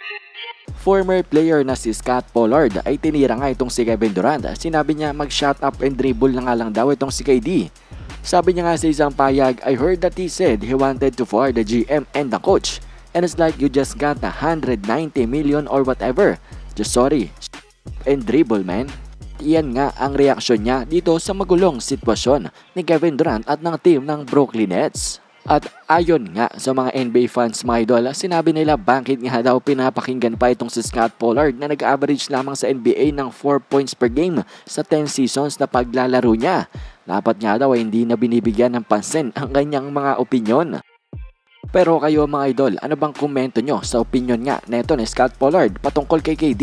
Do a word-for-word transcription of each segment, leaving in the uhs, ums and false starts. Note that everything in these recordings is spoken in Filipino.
Former player na si Scott Pollard ay tinira nga itong si Kevin Durant. Sinabi niya mag-shut up and dribble na nga lang daw itong si K D. Sabi niya nga sa isang payag, I heard that he said he wanted to fire the G M and the coach. And it's like you just got one hundred ninety million or whatever. Just sorry. And dribble, man. Iyan nga ang reaksyon niya dito sa magulong sitwasyon ni Kevin Durant at ng team ng Brooklyn Nets. At ayon nga sa mga N B A fans mga idol, sinabi nila bakit nga daw pinapakinggan pa itong si Scott Pollard na nag-average lamang sa N B A ng four points per game sa ten seasons na paglalaro niya. Dapat nga daw ay hindi na binibigyan ng pansin ang kanyang mga opinyon. Pero kayo mga idol, ano bang komento nyo sa opinyon nga neto ni Scott Pollard patungkol kay K D?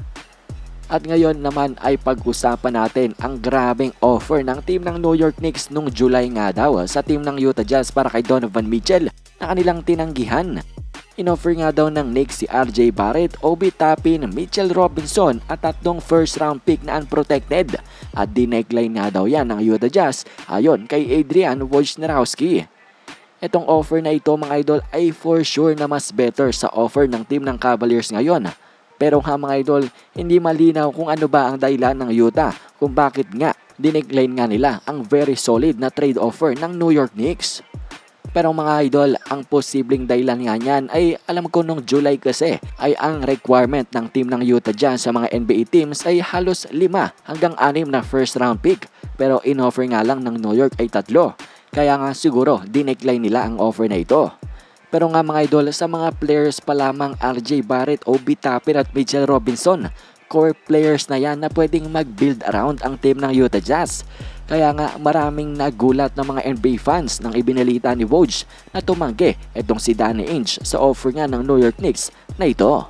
At ngayon naman ay pag-usapan natin ang grabeng offer ng team ng New York Knicks nung July nga daw sa team ng Utah Jazz para kay Donovan Mitchell na kanilang tinanggihan. Inoffer nga daw ng Knicks si R J Barrett, Obi Toppin, Mitchell Robinson at tatlong first round pick na unprotected. At dinecline nga daw yan ng Utah Jazz ayon kay Adrian Wojnarowski. Itong offer na ito mga idol ay for sure na mas better sa offer ng team ng Cavaliers ngayon. Pero nga mga idol, hindi malinaw kung ano ba ang dahilan ng Utah kung bakit nga dinecline nga nila ang very solid na trade offer ng New York Knicks. Pero mga idol, ang posibleng dahilan nga niyan ay alam ko nung July kasi ay ang requirement ng team ng Utah Jazz sa mga N B A teams ay halos lima hanggang anim na first round pick. Pero in-offer nga lang ng New York ay tatlo. Kaya nga siguro dinecline nila ang offer na ito. Pero nga mga idol, sa mga players pa lamang R J Barrett, Obi Toppin at Mitchell Robinson, core players na yan na pwedeng mag-build around ang team ng Utah Jazz. Kaya nga maraming nagulat ng mga N B A fans nang ibinalita ni Woj na tumanggi itong si Danny Ainge sa offer nga ng New York Knicks na ito.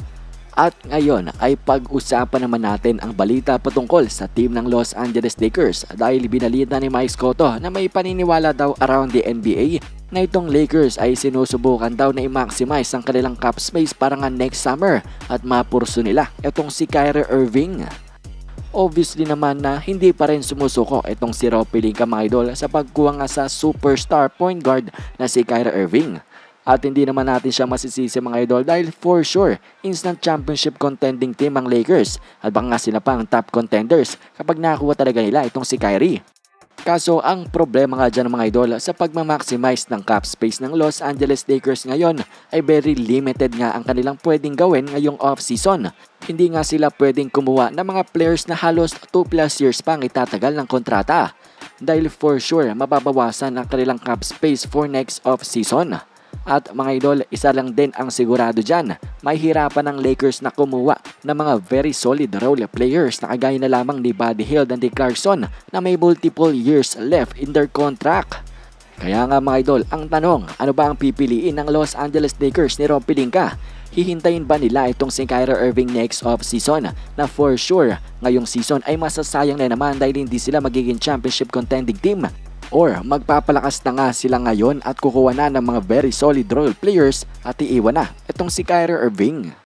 At ngayon ay pag-usapan naman natin ang balita patungkol sa team ng Los Angeles Lakers dahil binalita ni Mike Scotto na may paniniwala daw around the N B A na itong Lakers ay sinusubukan daw na i-maximize ang kanilang cap space para nga next summer at mapurso nila itong si Kyrie Irving. Obviously naman na hindi pa rin sumusuko itong si Rob Pelinka mga idol sa pagkuha nga sa superstar point guard na si Kyrie Irving. At hindi naman natin siya masisisi mga idol dahil for sure, instant championship contending team ang Lakers at baka nga sila pa ang top contenders kapag nakakuha talaga nila itong si Kyrie. Kaso ang problema nga dyan mga idol sa pagmamaximize ng cap space ng Los Angeles Lakers ngayon ay very limited nga ang kanilang pwedeng gawin ngayong off-season. Hindi nga sila pwedeng kumuha ng mga players na halos two plus years pang itatagal ng kontrata. Dahil for sure mababawasan ang kanilang cap space for next off-season. At mga idol, isa lang din ang sigurado dyan, may hirapan ng Lakers na kumuha ng mga very solid role players na kagaya na lamang ni Buddy Hield and Nick Clarkson na may multiple years left in their contract. Kaya nga mga idol, ang tanong, ano ba ang pipiliin ng Los Angeles Lakers ni Rob Pelinka? Hihintayin ba nila itong si Kyrie Irving next off-season na for sure ngayong season ay masasayang na naman dahil hindi sila magiging championship contending team? Or magpapalakas na nga sila ngayon at kukuha na ng mga very solid role players at iiwan na itong si Kyrie Irving.